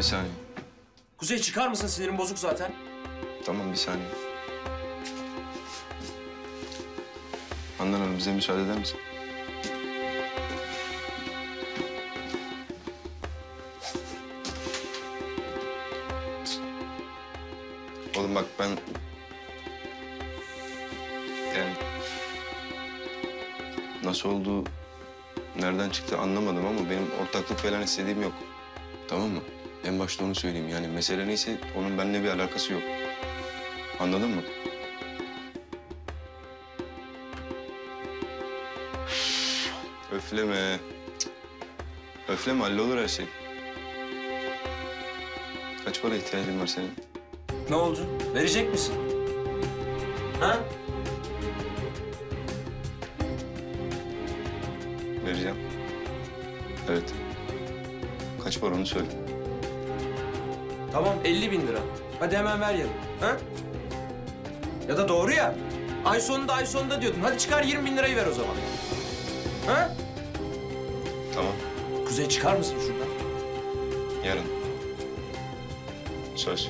bir saniye. Kuzey çıkar mısın? Sinirim bozuk zaten. Tamam, bir saniye. Handan Hanım, bize müsaade eder misin? Oğlum bak ben... Yani... Nasıl oldu, nereden çıktı anlamadım ama benim ortaklık falan istediğim yok. Tamam mı? En başta onu söyleyeyim. Yani mesele neyse onun benimle bir alakası yok. Anladın mı? Öfleme. Öfleme, hallolur her şey. Kaç para ihtiyacın var senin? Ne oldu? Verecek misin? Ha? Vereceğim. Evet. Kaç para onu söyle. Tamam 50.000 lira. Hadi hemen ver yarın. Ha? Ya da doğru ya. Ay sonunda diyordun. Hadi çıkar 20.000 lirayı ver o zaman. Ha? Tamam. Kuzey çıkar mısın şuradan? Yarın. Söz.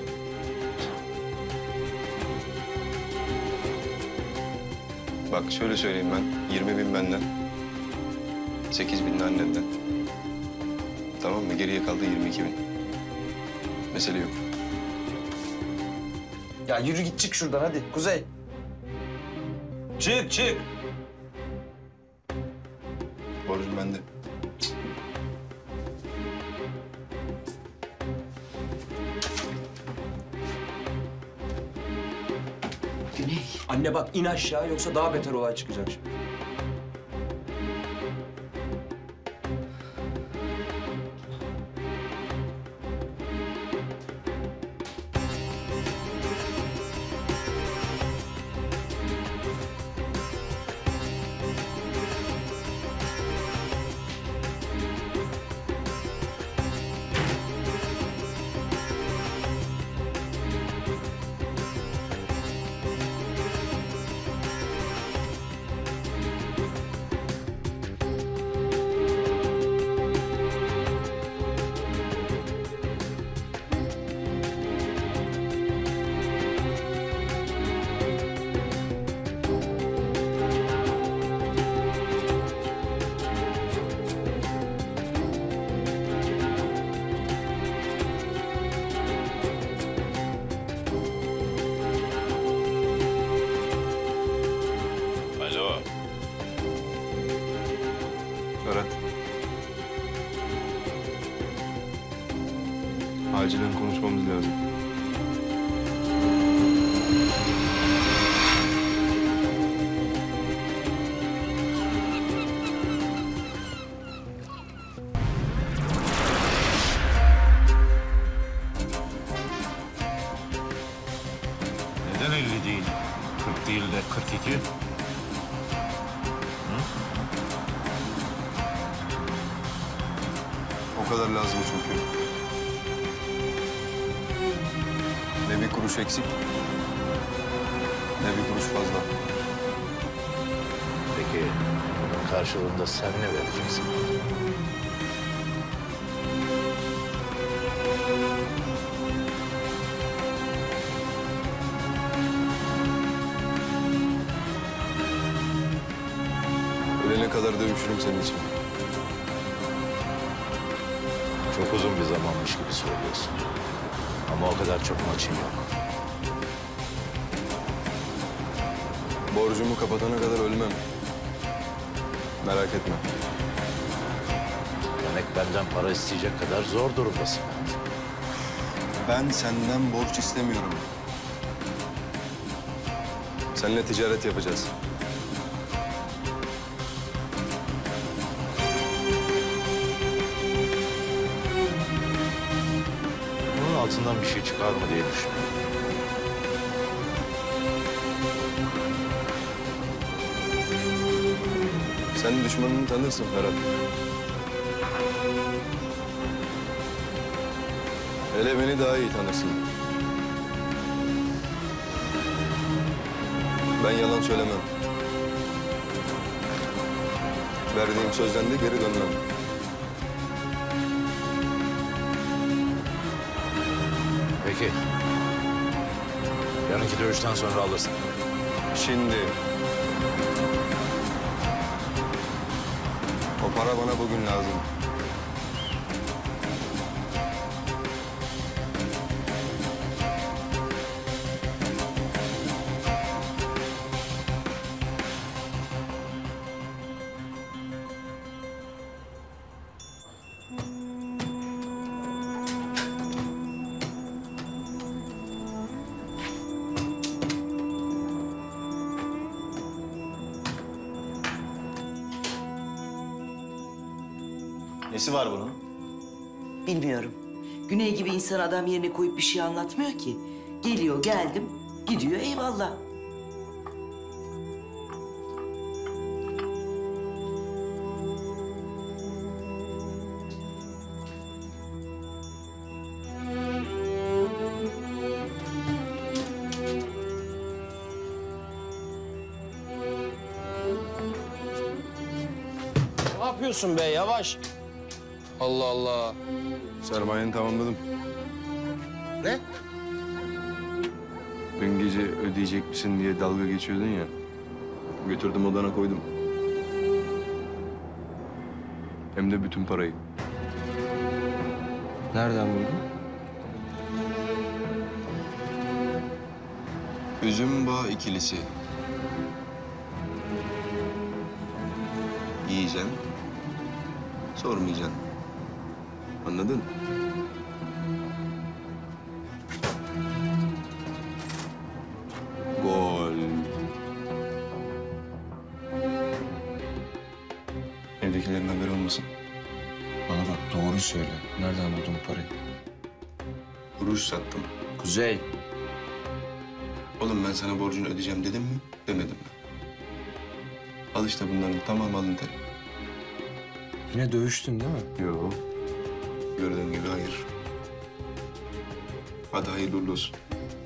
Bak şöyle söyleyeyim ben. 20.000 benden. 8.000 de annenden. Tamam mı? Geriye kaldı 22.000. Mesele yok. Ya yürü git çık şuradan hadi Kuzey. Çık. Borcum bende. Güney. Anne bak in aşağı yoksa daha beter olay çıkacak şimdi. Alo. Ferhat. Acilen konuşmamız lazım. Neden 50 değil? 40 değil de 42? O kadar lazım çünkü. Ne bir kuruş eksik, ne bir kuruş fazla. Peki bunun karşılığında sen ne vereceksin? Ölene kadar dövüşürüm senin için. Çok uzun bir zamanmış gibi söylüyorsun. Ama o kadar çok maçın yok. Borcumu kapatana kadar ölmem. Merak etme. Demek benden para isteyecek kadar zor durumdasın. Ben senden borç istemiyorum. Seninle ticaret yapacağız. Bunun altından bir şey çıkar mı diye düşünüyorum. Sen düşmanını tanırsın Ferhat. Hele beni daha iyi tanırsın. Ben yalan söylemem. Verdiğim sözden de geri dönmem. Peki. Yarınki dövüşten sonra alırsın. Şimdi. O para bana bugün lazım. Nesi var bunun? Bilmiyorum. Güney gibi insan adam yerine koyup bir şey anlatmıyor ki. Geliyor, geldim, gidiyor, eyvallah. Ne yapıyorsun be yavaş. Allah Allah. Sermayeni tamamladım. Ne? Dün gece ödeyecek misin diye dalga geçiyordun ya. Götürdüm odana koydum. Hem de bütün parayı. Nereden buldun? Üzüm Bağ ikilisi. Yiyeceksin. Sormayacaksın. Anladın? Gol. Evdekilerin haberi olmasın. Bana bak doğru söyle. Nereden buldun parayı? Ruj sattım. Kuzey. Oğlum ben sana borcunu ödeyeceğim dedim mi? Demedim mi? Al işte bunların tamamı alın teri. Yine dövüştün değil mi? Yok. Gördüğün gibi hayır. Hadi hayırlı uğurlu olsun.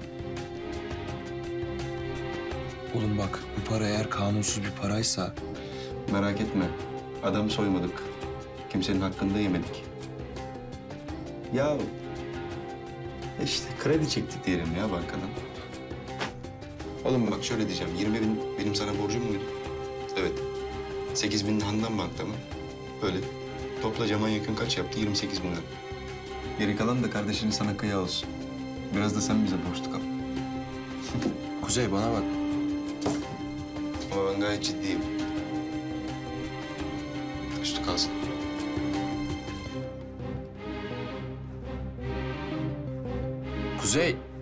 Oğlum bak bu para eğer kanunsuz bir paraysa... Merak etme. Adam soymadık. Kimsenin hakkını da yemedik. Ya işte kredi çektik diyelim ya bankadan. Oğlum bak şöyle diyeceğim. 20.000 benim sana borcum muydu? Evet. 8.000 Handan Bank'ta mı? Öyle. Topla Caman Yakın kaç yaptı? 28.000 lira. Geri kalan da kardeşinin sana kıya olsun. Biraz da sen bize borçlu kal. Kuzey bana bak. Ama ben gayet ciddiyim. Üstü kalsın. Kuzey